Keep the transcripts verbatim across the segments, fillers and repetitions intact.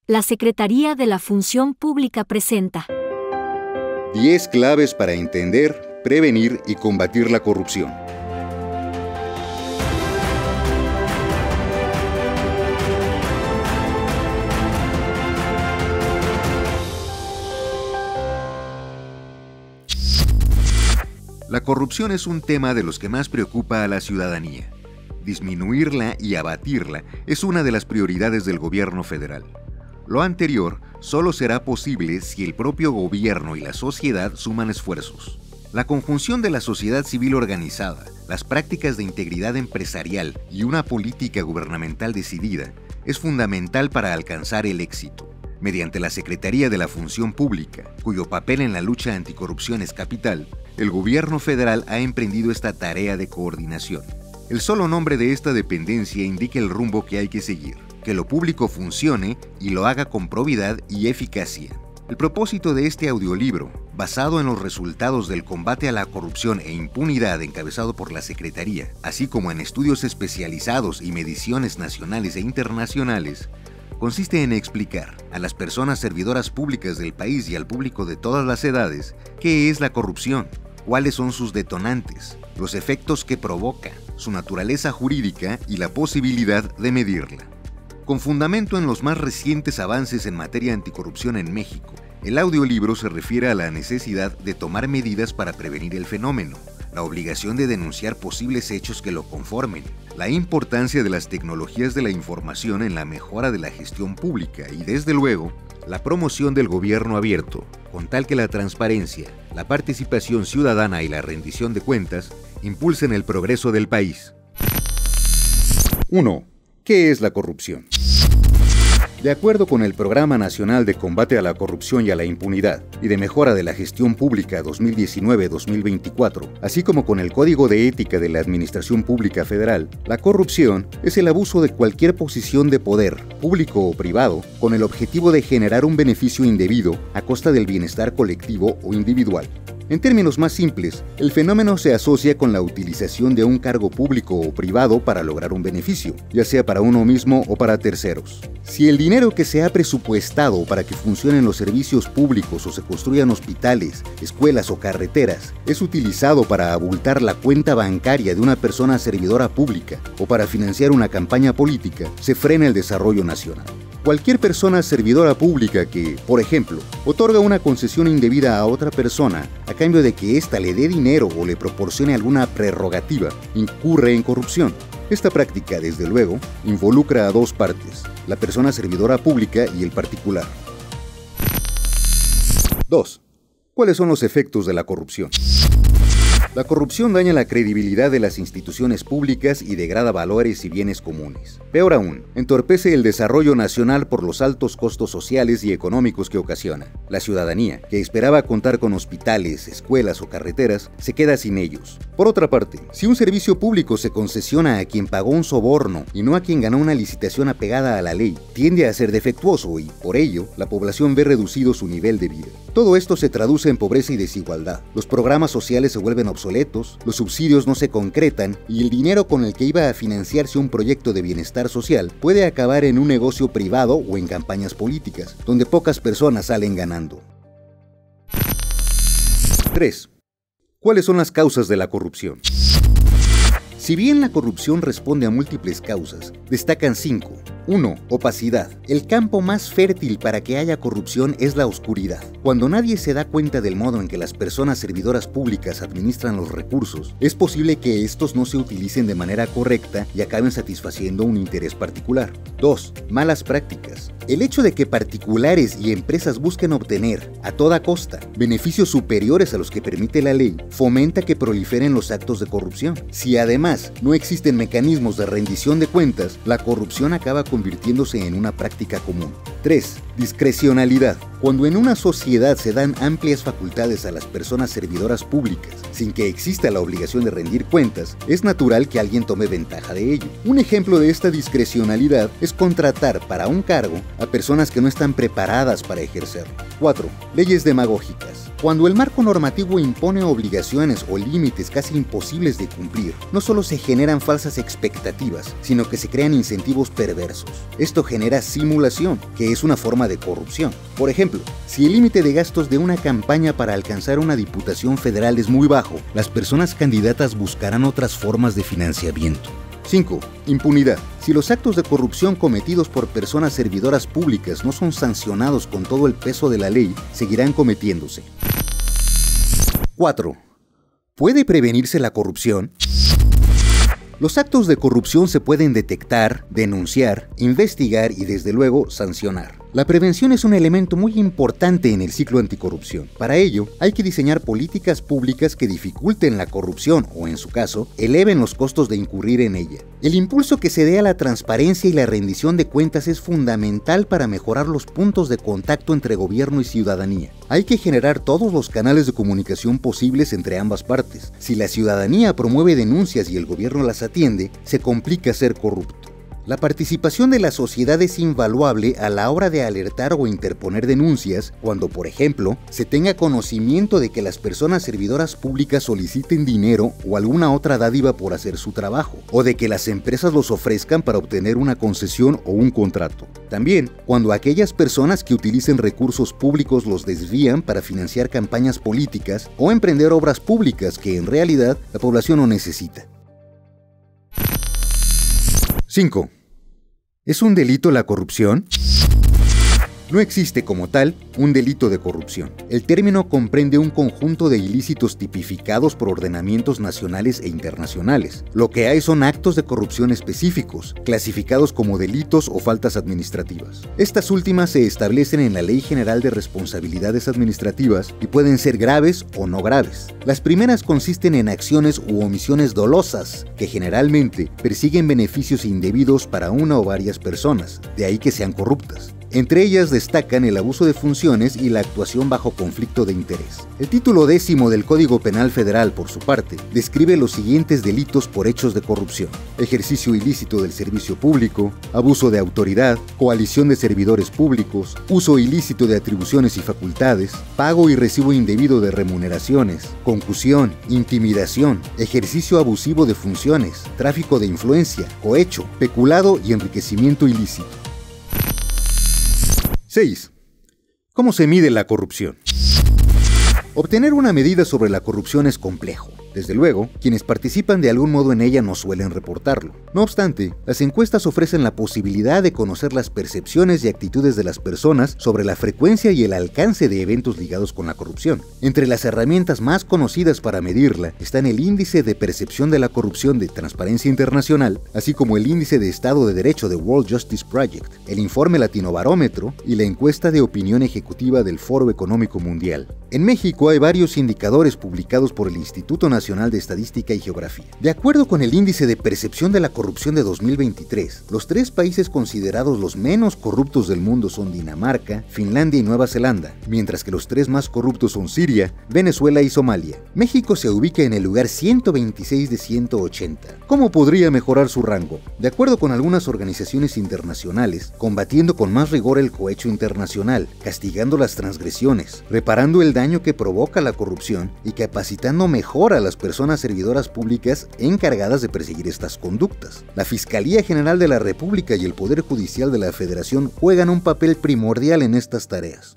La Secretaría de la Función Pública presenta diez claves para entender, prevenir y combatir la corrupción. La corrupción es un tema de los que más preocupa a la ciudadanía. Disminuirla y abatirla es una de las prioridades del gobierno federal. Lo anterior solo será posible si el propio gobierno y la sociedad suman esfuerzos. La conjunción de la sociedad civil organizada, las prácticas de integridad empresarial y una política gubernamental decidida es fundamental para alcanzar el éxito. Mediante la Secretaría de la Función Pública, cuyo papel en la lucha anticorrupción es capital, el gobierno federal ha emprendido esta tarea de coordinación. El solo nombre de esta dependencia indica el rumbo que hay que seguir, que lo público funcione y lo haga con probidad y eficacia. El propósito de este audiolibro, basado en los resultados del combate a la corrupción e impunidad encabezado por la Secretaría, así como en estudios especializados y mediciones nacionales e internacionales, consiste en explicar a las personas servidoras públicas del país y al público de todas las edades qué es la corrupción, cuáles son sus detonantes, los efectos que provoca, su naturaleza jurídica y la posibilidad de medirla. Con fundamento en los más recientes avances en materia anticorrupción en México, el audiolibro se refiere a la necesidad de tomar medidas para prevenir el fenómeno, la obligación de denunciar posibles hechos que lo conformen, la importancia de las tecnologías de la información en la mejora de la gestión pública y, desde luego, la promoción del gobierno abierto, con tal que la transparencia, la participación ciudadana y la rendición de cuentas impulsen el progreso del país. uno. ¿Qué es la corrupción? De acuerdo con el Programa Nacional de Combate a la Corrupción y a la Impunidad y de Mejora de la Gestión Pública dos mil diecinueve a dos mil veinticuatro, así como con el Código de Ética de la Administración Pública Federal, la corrupción es el abuso de cualquier posición de poder, público o privado, con el objetivo de generar un beneficio indebido a costa del bienestar colectivo o individual. En términos más simples, el fenómeno se asocia con la utilización de un cargo público o privado para lograr un beneficio, ya sea para uno mismo o para terceros. Si el dinero que se ha presupuestado para que funcionen los servicios públicos o se construyan hospitales, escuelas o carreteras es utilizado para abultar la cuenta bancaria de una persona servidora pública o para financiar una campaña política, se frena el desarrollo nacional. Cualquier persona servidora pública que, por ejemplo, otorga una concesión indebida a otra persona a cambio de que ésta le dé dinero o le proporcione alguna prerrogativa, incurre en corrupción. Esta práctica, desde luego, involucra a dos partes, la persona servidora pública y el particular. dos. ¿Cuáles son los efectos de la corrupción? La corrupción daña la credibilidad de las instituciones públicas y degrada valores y bienes comunes. Peor aún, entorpece el desarrollo nacional por los altos costos sociales y económicos que ocasiona. La ciudadanía, que esperaba contar con hospitales, escuelas o carreteras, se queda sin ellos. Por otra parte, si un servicio público se concesiona a quien pagó un soborno y no a quien ganó una licitación apegada a la ley, tiende a ser defectuoso y, por ello, la población ve reducido su nivel de vida. Todo esto se traduce en pobreza y desigualdad. Los programas sociales se vuelven obsoletos, los subsidios no se concretan y el dinero con el que iba a financiarse un proyecto de bienestar social puede acabar en un negocio privado o en campañas políticas, donde pocas personas salen ganando. tres. ¿Cuáles son las causas de la corrupción? Si bien la corrupción responde a múltiples causas, destacan cinco. uno. Opacidad. El campo más fértil para que haya corrupción es la oscuridad. Cuando nadie se da cuenta del modo en que las personas servidoras públicas administran los recursos, es posible que estos no se utilicen de manera correcta y acaben satisfaciendo un interés particular. dos. Malas prácticas. El hecho de que particulares y empresas busquen obtener, a toda costa, beneficios superiores a los que permite la ley, fomenta que proliferen los actos de corrupción. Si además no existen mecanismos de rendición de cuentas, la corrupción acaba convirtiéndose en una práctica común. tres. Discrecionalidad. Cuando en una sociedad se dan amplias facultades a las personas servidoras públicas, sin que exista la obligación de rendir cuentas, es natural que alguien tome ventaja de ello. Un ejemplo de esta discrecionalidad es contratar para un cargo a personas que no están preparadas para ejercerlo. cuatro. Leyes demagógicas. Cuando el marco normativo impone obligaciones o límites casi imposibles de cumplir, no solo se generan falsas expectativas, sino que se crean incentivos perversos. Esto genera simulación, que es una forma de corrupción. Por ejemplo, si el límite de gastos de una campaña para alcanzar una diputación federal es muy bajo, las personas candidatas buscarán otras formas de financiamiento. cinco. Impunidad. Si los actos de corrupción cometidos por personas servidoras públicas no son sancionados con todo el peso de la ley, seguirán cometiéndose. cuatro. ¿Puede prevenirse la corrupción? Los actos de corrupción se pueden detectar, denunciar, investigar y desde luego sancionar. La prevención es un elemento muy importante en el ciclo anticorrupción. Para ello, hay que diseñar políticas públicas que dificulten la corrupción o, en su caso, eleven los costos de incurrir en ella. El impulso que se dé a la transparencia y la rendición de cuentas es fundamental para mejorar los puntos de contacto entre gobierno y ciudadanía. Hay que generar todos los canales de comunicación posibles entre ambas partes. Si la ciudadanía promueve denuncias y el gobierno las atiende, se complica ser corrupto. La participación de la sociedad es invaluable a la hora de alertar o interponer denuncias cuando, por ejemplo, se tenga conocimiento de que las personas servidoras públicas soliciten dinero o alguna otra dádiva por hacer su trabajo, o de que las empresas los ofrezcan para obtener una concesión o un contrato. También, cuando aquellas personas que utilicen recursos públicos los desvían para financiar campañas políticas o emprender obras públicas que en realidad la población no necesita. cinco. ¿Es un delito la corrupción? No existe como tal un delito de corrupción. El término comprende un conjunto de ilícitos tipificados por ordenamientos nacionales e internacionales. Lo que hay son actos de corrupción específicos, clasificados como delitos o faltas administrativas. Estas últimas se establecen en la Ley General de Responsabilidades Administrativas y pueden ser graves o no graves. Las primeras consisten en acciones u omisiones dolosas, que generalmente persiguen beneficios indebidos para una o varias personas, de ahí que sean corruptas. Entre ellas destacan el abuso de funciones y la actuación bajo conflicto de interés. El título décimo del Código Penal Federal, por su parte, describe los siguientes delitos por hechos de corrupción: ejercicio ilícito del servicio público, abuso de autoridad, coalición de servidores públicos, uso ilícito de atribuciones y facultades, pago y recibo indebido de remuneraciones, concusión, intimidación, ejercicio abusivo de funciones, tráfico de influencia, cohecho, peculado y enriquecimiento ilícito. seis. ¿Cómo se mide la corrupción? Obtener una medida sobre la corrupción es complejo. Desde luego, quienes participan de algún modo en ella no suelen reportarlo. No obstante, las encuestas ofrecen la posibilidad de conocer las percepciones y actitudes de las personas sobre la frecuencia y el alcance de eventos ligados con la corrupción. Entre las herramientas más conocidas para medirla están el Índice de Percepción de la Corrupción de Transparencia Internacional, así como el Índice de Estado de Derecho de World Justice Project, el Informe Latinobarómetro y la Encuesta de Opinión Ejecutiva del Foro Económico Mundial. En México hay varios indicadores publicados por el Instituto Nacional de Estadística y Geografía. De acuerdo con el Índice de Percepción de la Corrupción de dos mil veintitrés, los tres países considerados los menos corruptos del mundo son Dinamarca, Finlandia y Nueva Zelanda, mientras que los tres más corruptos son Siria, Venezuela y Somalia. México se ubica en el lugar ciento veintiséis de ciento ochenta. ¿Cómo podría mejorar su rango? De acuerdo con algunas organizaciones internacionales, combatiendo con más rigor el cohecho internacional, castigando las transgresiones, reparando el daño que provoca la corrupción y capacitando mejor a las personas servidoras públicas encargadas de perseguir estas conductas. La Fiscalía General de la República y el Poder Judicial de la Federación juegan un papel primordial en estas tareas.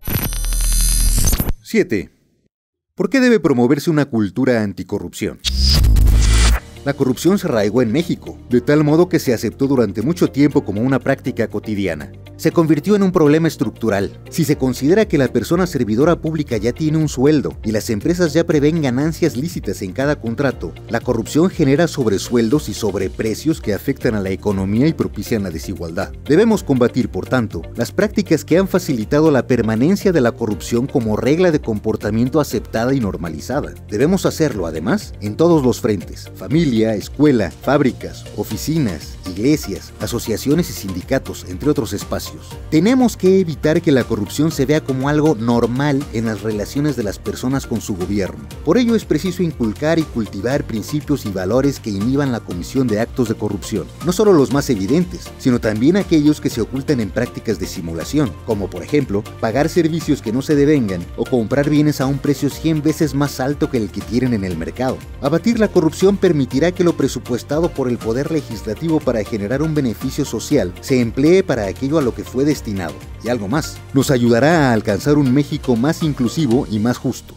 siete. ¿Por qué debe promoverse una cultura anticorrupción? La corrupción se arraigó en México, de tal modo que se aceptó durante mucho tiempo como una práctica cotidiana. Se convirtió en un problema estructural. Si se considera que la persona servidora pública ya tiene un sueldo y las empresas ya prevén ganancias lícitas en cada contrato, la corrupción genera sobresueldos y sobreprecios que afectan a la economía y propician la desigualdad. Debemos combatir, por tanto, las prácticas que han facilitado la permanencia de la corrupción como regla de comportamiento aceptada y normalizada. Debemos hacerlo, además, en todos los frentes: familia, familia, escuela, fábricas, oficinas, iglesias, asociaciones y sindicatos, entre otros espacios. Tenemos que evitar que la corrupción se vea como algo normal en las relaciones de las personas con su gobierno. Por ello es preciso inculcar y cultivar principios y valores que inhiban la comisión de actos de corrupción, no solo los más evidentes, sino también aquellos que se ocultan en prácticas de simulación, como por ejemplo, pagar servicios que no se devengan o comprar bienes a un precio cien veces más alto que el que tienen en el mercado. Abatir la corrupción permitirá que lo presupuestado por el Poder Legislativo para generar un beneficio social se emplee para aquello a lo que fue destinado, y algo más. Nos ayudará a alcanzar un México más inclusivo y más justo.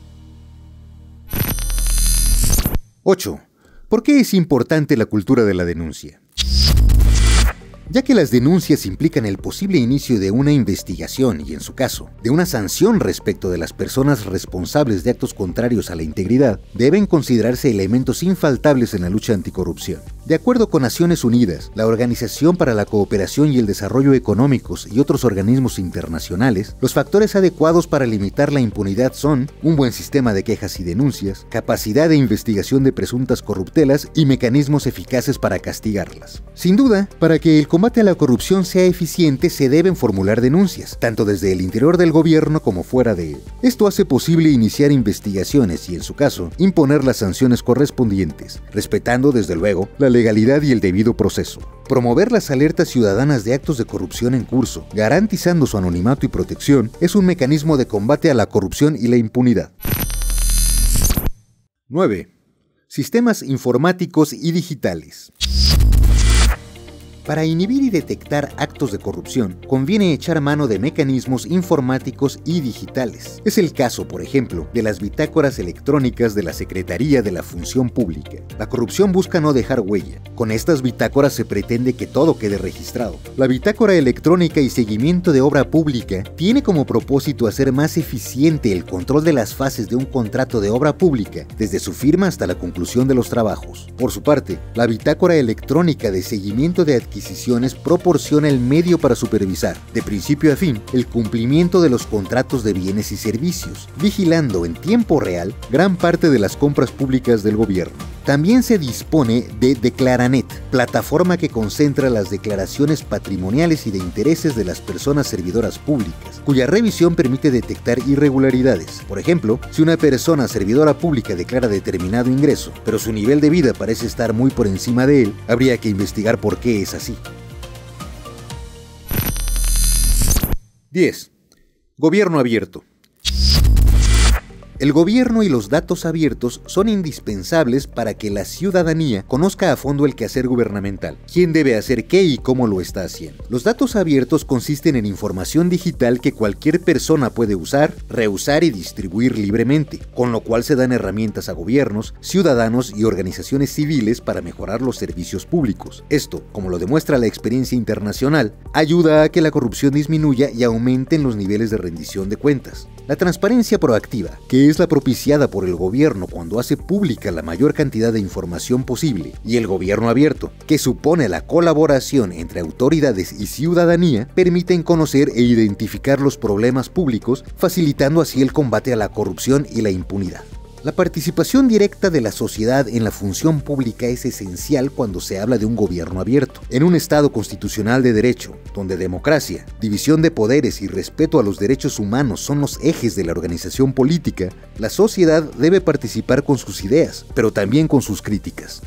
ocho. ¿Por qué es importante la cultura de la denuncia? Ya que las denuncias implican el posible inicio de una investigación y, en su caso, de una sanción respecto de las personas responsables de actos contrarios a la integridad, deben considerarse elementos infaltables en la lucha anticorrupción. De acuerdo con Naciones Unidas, la Organización para la Cooperación y el Desarrollo Económicos y otros organismos internacionales, los factores adecuados para limitar la impunidad son un buen sistema de quejas y denuncias, capacidad de investigación de presuntas corruptelas y mecanismos eficaces para castigarlas. Sin duda, para que el combate a la corrupción sea eficiente se deben formular denuncias, tanto desde el interior del gobierno como fuera de él. Esto hace posible iniciar investigaciones y, en su caso, imponer las sanciones correspondientes, respetando desde luego la legalidad y el debido proceso. Promover las alertas ciudadanas de actos de corrupción en curso, garantizando su anonimato y protección, es un mecanismo de combate a la corrupción y la impunidad. nueve. Sistemas informáticos y digitales. Para inhibir y detectar actos de corrupción, conviene echar mano de mecanismos informáticos y digitales. Es el caso, por ejemplo, de las bitácoras electrónicas de la Secretaría de la Función Pública. La corrupción busca no dejar huella. Con estas bitácoras se pretende que todo quede registrado. La bitácora electrónica y seguimiento de obra pública tiene como propósito hacer más eficiente el control de las fases de un contrato de obra pública, desde su firma hasta la conclusión de los trabajos. Por su parte, la bitácora electrónica de seguimiento de adquisición proporciona el medio para supervisar, de principio a fin, el cumplimiento de los contratos de bienes y servicios, vigilando en tiempo real gran parte de las compras públicas del gobierno. También se dispone de Declaranet, plataforma que concentra las declaraciones patrimoniales y de intereses de las personas servidoras públicas, cuya revisión permite detectar irregularidades. Por ejemplo, si una persona servidora pública declara determinado ingreso, pero su nivel de vida parece estar muy por encima de él, habría que investigar por qué es así. diez. Gobierno abierto. El gobierno y los datos abiertos son indispensables para que la ciudadanía conozca a fondo el quehacer gubernamental, quién debe hacer qué y cómo lo está haciendo. Los datos abiertos consisten en información digital que cualquier persona puede usar, reusar y distribuir libremente, con lo cual se dan herramientas a gobiernos, ciudadanos y organizaciones civiles para mejorar los servicios públicos. Esto, como lo demuestra la experiencia internacional, ayuda a que la corrupción disminuya y aumenten los niveles de rendición de cuentas. La transparencia proactiva, que es la propiciada por el gobierno cuando hace pública la mayor cantidad de información posible, y el gobierno abierto, que supone la colaboración entre autoridades y ciudadanía, permiten conocer e identificar los problemas públicos, facilitando así el combate a la corrupción y la impunidad. La participación directa de la sociedad en la función pública es esencial cuando se habla de un gobierno abierto. En un Estado constitucional de derecho, donde democracia, división de poderes y respeto a los derechos humanos son los ejes de la organización política, la sociedad debe participar con sus ideas, pero también con sus críticas.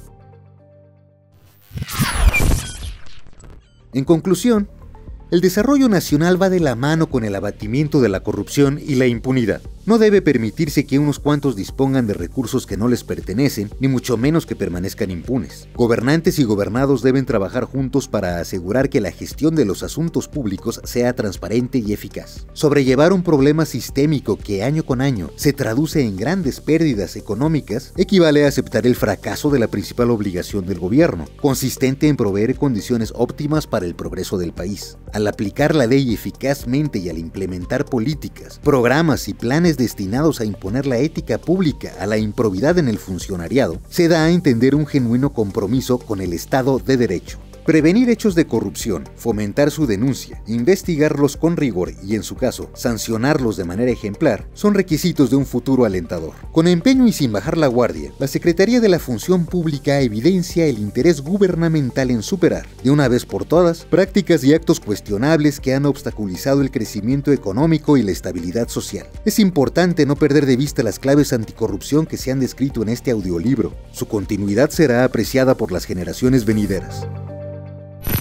En conclusión, el desarrollo nacional va de la mano con el abatimiento de la corrupción y la impunidad. No debe permitirse que unos cuantos dispongan de recursos que no les pertenecen, ni mucho menos que permanezcan impunes. Gobernantes y gobernados deben trabajar juntos para asegurar que la gestión de los asuntos públicos sea transparente y eficaz. Sobrellevar un problema sistémico que año con año se traduce en grandes pérdidas económicas equivale a aceptar el fracaso de la principal obligación del gobierno, consistente en proveer condiciones óptimas para el progreso del país. Al aplicar la ley eficazmente y al implementar políticas, programas y planes destinados a imponer la ética pública a la improbidad en el funcionariado, se da a entender un genuino compromiso con el Estado de Derecho. Prevenir hechos de corrupción, fomentar su denuncia, investigarlos con rigor y, en su caso, sancionarlos de manera ejemplar, son requisitos de un futuro alentador. Con empeño y sin bajar la guardia, la Secretaría de la Función Pública evidencia el interés gubernamental en superar, de una vez por todas, prácticas y actos cuestionables que han obstaculizado el crecimiento económico y la estabilidad social. Es importante no perder de vista las claves anticorrupción que se han descrito en este audiolibro. Su continuidad será apreciada por las generaciones venideras.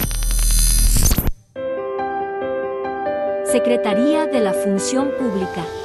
Secretaría de la Función Pública.